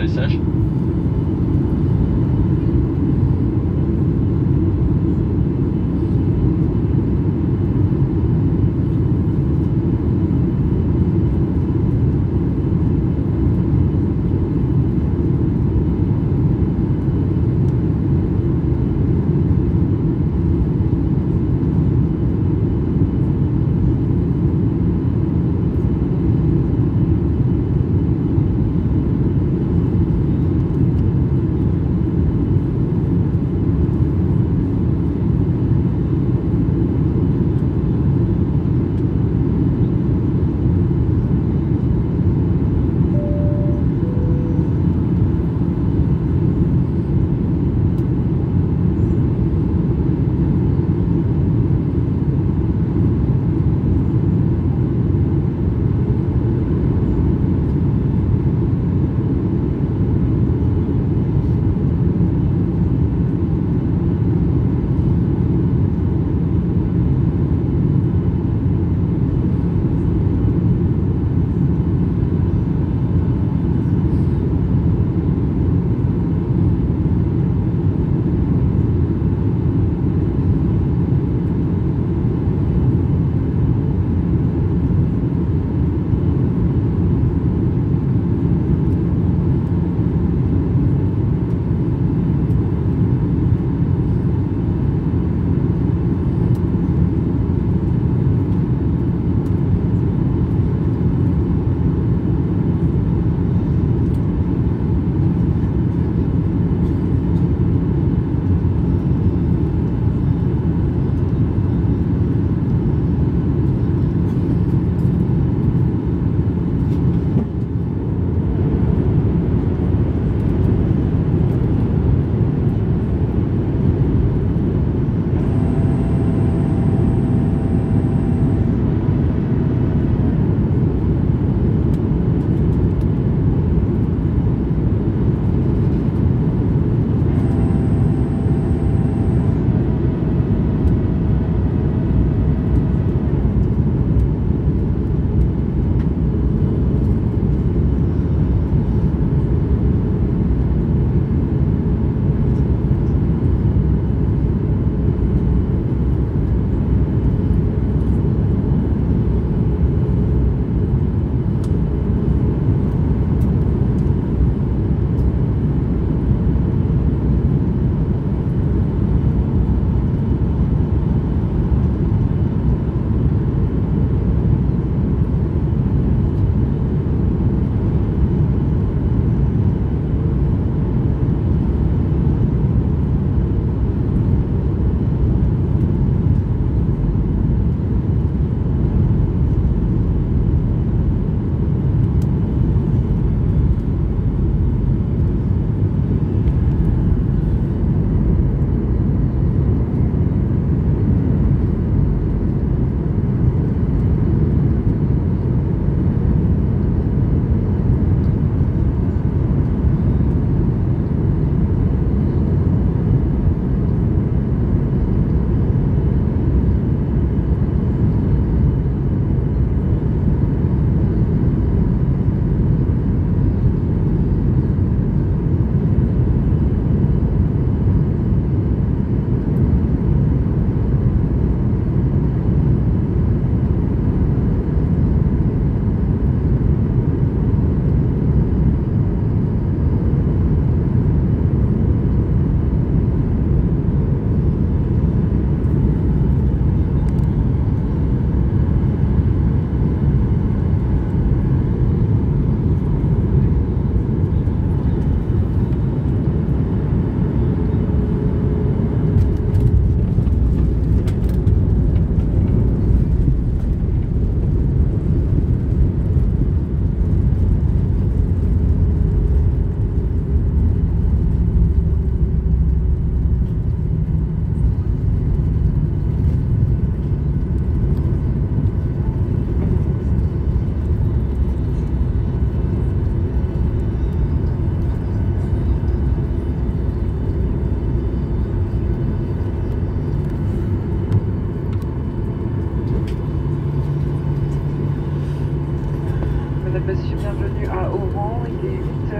d'atterrissage.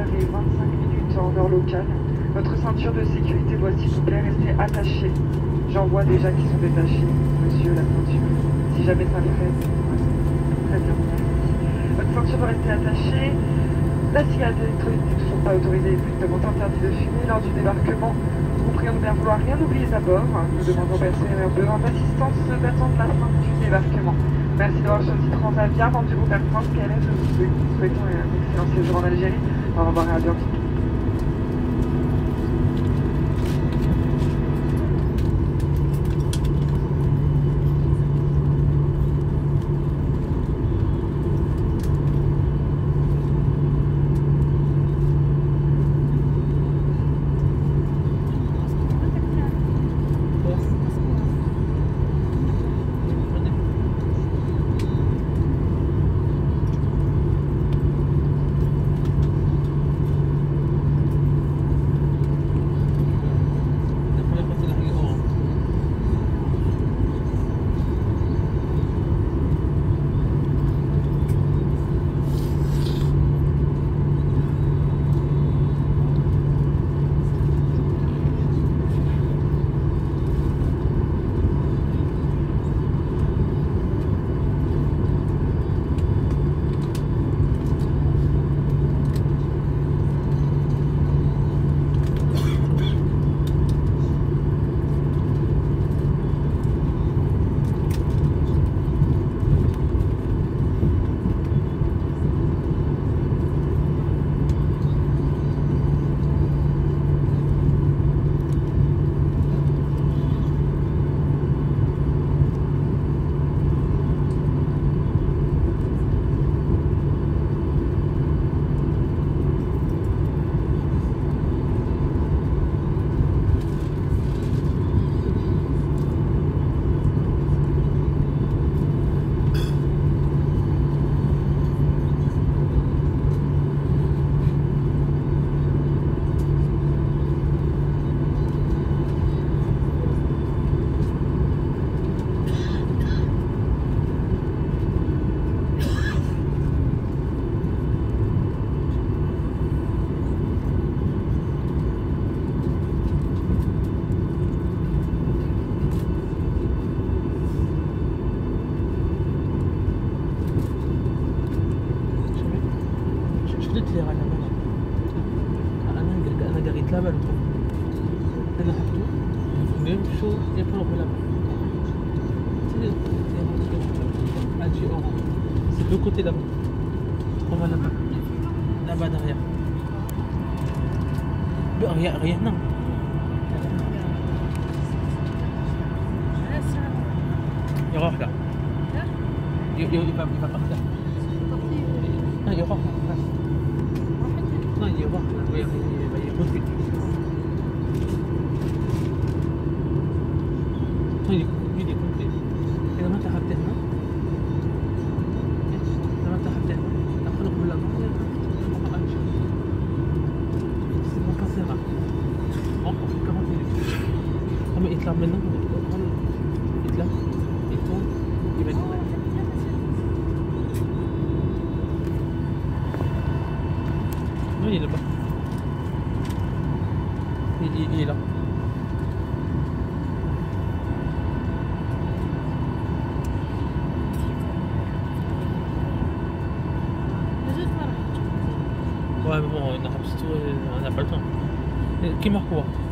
11h25 en heure locale. Votre ceinture de sécurité doit s'il vous plaît rester attachée. J'en vois déjà qui sont détachés, monsieur, la ceinture. Si jamais ça freine. Très bien, merci. Votre ceinture doit rester attachée. La cigarette électronique n'est toujours pas autorisée et strictement interdit de fumer lors du débarquement. Nous prions de bien vouloir rien oublier à bord. Nous demandons aux personnes besoin d'assistance d'attendre la fin du débarquement. Merci d'avoir choisi Transavia, vendu groupe Air France KLM. Nous vous souhaitons un excellent séjour en Algérie. Au revoir et à bientôt. C'est de l'autre côté là-bas. On va là-bas. Là-bas derrière. Rien, non. يروح لا يبقى أكثر لا يروح لا يروح ويموت فيك طيب يدي كنت إذا ما تحبت هنا إذا ما تحبت هنا أخلق ولا ما أمشي ما كسرها كمان تيجي أما يطلع منه يطلع يطول يبقى il est là-bas. Il est là. Ouais, mais bon, on n'a pas le temps. Qui marque quoi?